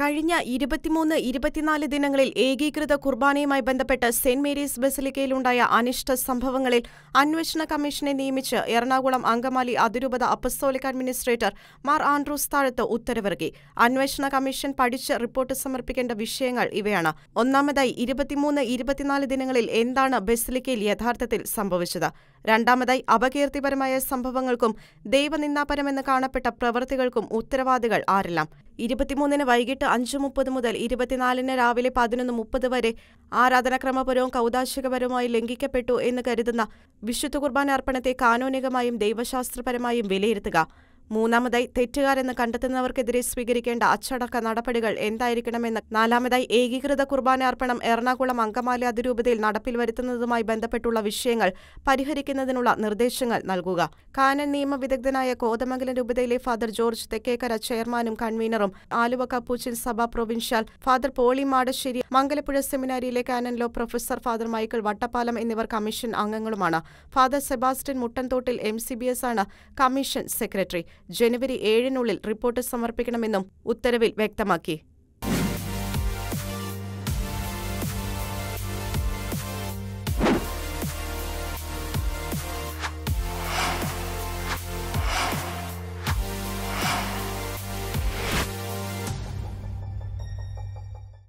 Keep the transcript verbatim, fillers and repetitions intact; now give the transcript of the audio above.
കഴിഞ്ഞ ഇരുപത്തിമൂന്ന് ഇരുപത്തിനാല് ദിനങ്ങളിൽ ഏകീകൃത കുർബാനയുമായി ബന്ധപ്പെട്ട് സെന്റ് മേരീസ് ബസിലിക്കയിലുണ്ടായ അനിഷ്ട സംഭവങ്ങളിൽ അന്വേഷണ കമ്മീഷനെ നിയമിച്ച് എറണാകുളം അങ്കമാലി അതിരൂപത അപ്പസ്തോലിക് അഡ്മിനിസ്ട്രേറ്റർ മാർ ആൻഡ്രൂസ് താഴത്ത് ഉത്തരവിറക്കി. അന്വേഷണ കമ്മീഷൻ പഠിച്ച് റിപ്പോർട്ട് സമർപ്പിക്കേണ്ട വിഷയങ്ങൾ ഇവയാണ്. ഒന്നാമതായി, ഇരുപത്തിമൂന്ന് ഇരുപത്തിനാല് ദിനങ്ങളിൽ എന്താണ് ബസിലിക്കയിൽ യഥാർത്ഥത്തിൽ സംഭവിച്ചത്? രണ്ടാമതായി, അപകീർത്തിപരമായ സംഭവങ്ങൾക്കും ദൈവനിന്ദാപരമെന്ന് കാണപ്പെട്ട പ്രവൃത്തികൾക്കും ഉത്തരവാദികൾ ആരെല്ലാം? ഇരുപത്തിമൂന്നിന് വൈകിട്ട് അഞ്ച് മുപ്പത് മുതൽ ഇരുപത്തിനാലിന് രാവിലെ പതിനൊന്ന് മുപ്പത് വരെ ആരാധനാക്രമപരവും കൗദാശികപരവുമായി ലംഘിക്കപ്പെട്ടു എന്ന് കരുതുന്ന വിശുദ്ധ കുർബാന അർപ്പണത്തെ കാനോനികമായും ദൈവശാസ്ത്രപരമായും വിലയിരുത്തുക. മൂന്നാമതായി, തെറ്റുകാരെന്ന് കണ്ടെത്തുന്നവർക്കെതിരെ സ്വീകരിക്കേണ്ട അച്ചടക്ക നടപടികൾ എന്തായിരിക്കണമെന്ന്. നാലാമതായി, ഏകീകൃത കുർബാന അർപ്പണം എറണാകുളം അങ്കമാലി അതിരൂപതയിൽ നടപ്പിൽ വരുത്തുന്നതുമായി ബന്ധപ്പെട്ടുള്ള വിഷയങ്ങൾ പരിഹരിക്കുന്നതിനുള്ള നിർദ്ദേശങ്ങൾ നൽകുക. കാനൻ നിയമ വിദഗ്ധനായ കോതമംഗലം രൂപതയിലെ ഫാദർ ജോർജ് തെക്കേക്കര ചെയർമാനും കൺവീനറും, ആലുവ കപ്പൂച്ചിൻ സഭ പ്രൊവിൻഷ്യൽ ഫാദർ പോളി മാടശ്ശേരി, മംഗലപ്പുഴ സെമിനാരിയിലെ canon law professor father Michael Vattappalam എന്നിവർ കമ്മീഷൻ അംഗങ്ങളുമാണ്. Father Sebastian Muttanthottil M C B S ആണ് കമ്മീഷൻ സെക്രട്ടറി. ജനുവരി ഏഴിനുള്ളിൽ റിപ്പോർട്ട് സമർപ്പിക്കണമെന്നും ഉത്തരവിൽ വ്യക്തമാക്കി.